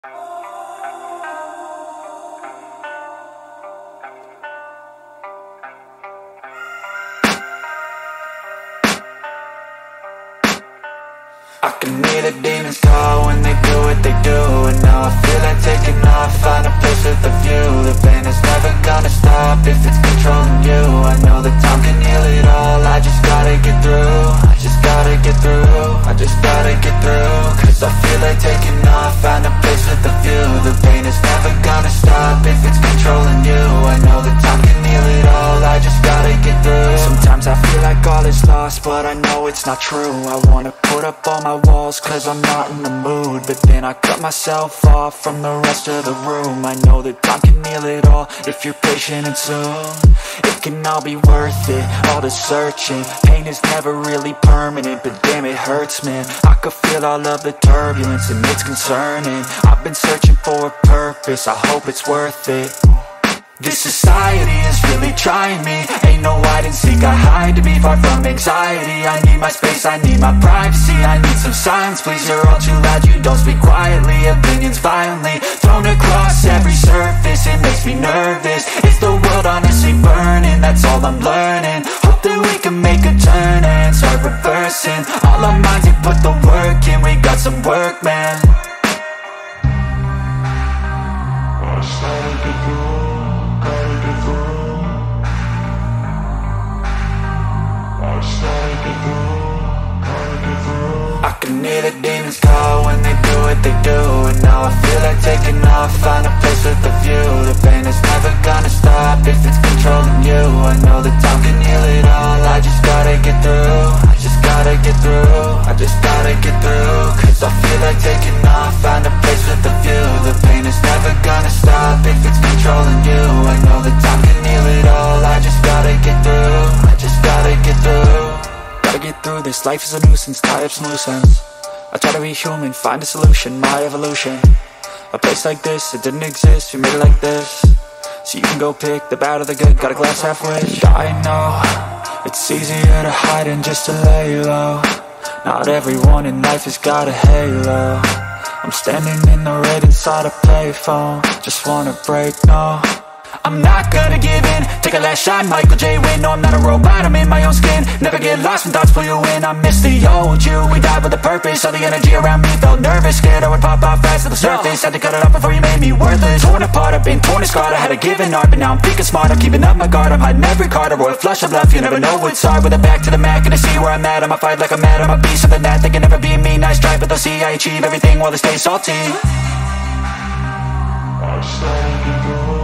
I can hear the demons call when they do what they do. And now I feel like taking off, find a place with a view. The pain is never gonna stop if it's controlling you. I know that time can heal it all, I just gotta get through. I just gotta get through, I just gotta get through. Cause I feel like taking off, find a place with a view. The pain is never gonna stop if it's controlling you. I know that time can heal it all, I just gotta get through. Sometimes I feel like all is lost, but I know it's not true. I wanna put up all my walls cause I'm not in the mood, but then I cut myself off from the rest of the room. I know that time can heal it all if you're patient, and soon it can all be worth it, all the searching. Pain is never really permanent, but damn it hurts, man. I could feel all of the turbulence and it's concerning. I've been searching for a purpose, I hope it's worth it. This society is really trying me. Ain't no hide and seek, I hide to be far from anxiety. I need my space, I need my privacy. I need some silence, please, you're all too loud. You don't speak quietly, opinions violently thrown across every surface. It makes me nervous, is the world honestly burning? That's all I'm learning. Hope that we can make a turn and start reversing all our minds and put the work in. We got some work, man. I can hear the demons call when they do what they do. And now I feel like taking off, find a place with a view. The pain is never gonna stop if it's controlling you. I know that time can heal it all, I just gotta get through. I just gotta get through, I just gotta get through. Cause I feel like taking off, find a place with a view. The pain is never gonna stop if it's controlling you. I know that time can heal it all, I just gotta get through. I just gotta get through. Gotta get through this, life is a nuisance, tie up some loose ends. I try to be human, find a solution, my evolution. A place like this, it didn't exist, we made it like this. So you can go pick the bad or the good, got a glass half wish. I know, it's easier to hide than just to lay low. Not everyone in life has got a halo. I'm standing in the red inside a payphone, just wanna break, no. I'm not gonna give in, take a last shot, Michael J. Win. No, I'm not a robot, I'm in my own skin. Never get lost when thoughts pull you in. I miss the old you, we died with a purpose. All the energy around me felt nervous, scared I would pop out fast to the surface. Had to cut it off before you made me worthless. Torn apart, I've been torn and scarred. I had a given art, but now I'm thinking smart. I'm keeping up my guard, I'm hiding every card. A royal flush of love, you never know what's hard. With a back to the mat, gonna see where I'm at. I'ma fight like I'm mad, I'ma be something that they can never be me. Nice try, but they'll see I achieve everything while they stay salty. I started to go.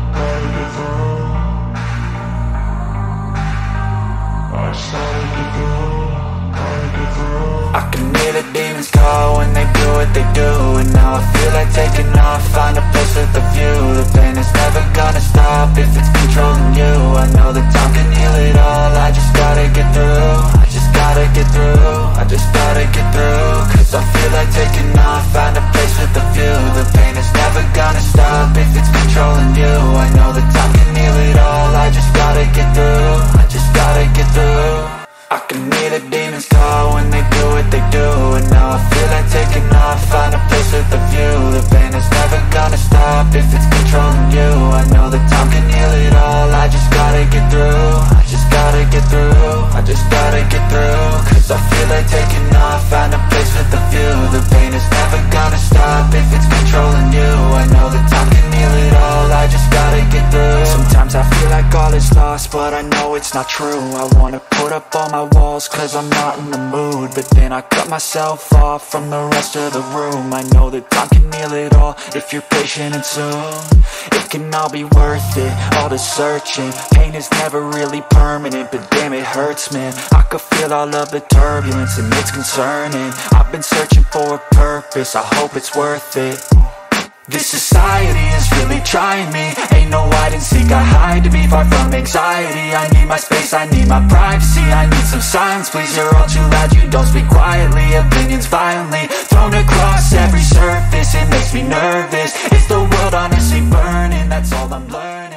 I can hear the demons call when they do what they do. And now I feel like taking off, find a place with a view. The pain is never gonna stop if it's controlling you. I know that time can heal it all, I just gotta get through. I just gotta get through, I just gotta get through. Cause I feel like taking off, find a place with a view. The pain is never gonna stop if it's controlling you. I know that time can heal it all, I just gotta get through. I just gotta get through. I can hear the demons call when they do what they do. And now I feel like taking off, find a place with a view. The pain is never gonna stop if it's controlling you. I know that time can heal it all, I just gotta get through. I just gotta get through, I just gotta get through. Cause I feel like taking off, find a place with a view. The pain is never gonna stop if it's controlling you. I know that time can heal it all, I just gotta get through. Sometimes I feel like all is lost, but I know it's not true. I wanna put up all my walls cause I'm not in the mood, but then I cut myself off from the rest of the room. I know that time can heal it all if you're patient, and soon it can all be worth it, all the searching. Pain is never really permanent, but damn it hurts, man. I could feel all of the turbulence and it's concerning. I've been searching for a purpose, I hope it's worth it. This society is really trying me. Ain't no hide and seek, I hide to be far from anxiety. I need my space, I need my privacy. I need some silence, please, you're all too loud. You don't speak quietly, opinions violently thrown across every surface. It makes me nervous, is the world honestly burning? That's all I'm learning.